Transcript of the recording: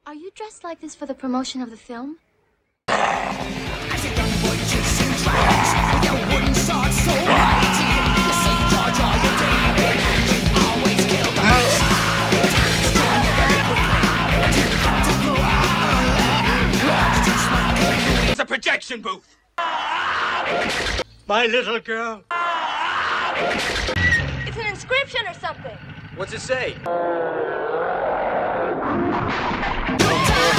Are you dressed like this for the promotion of the film? It's a projection booth. My little girl. It's an inscription or something. What's it say?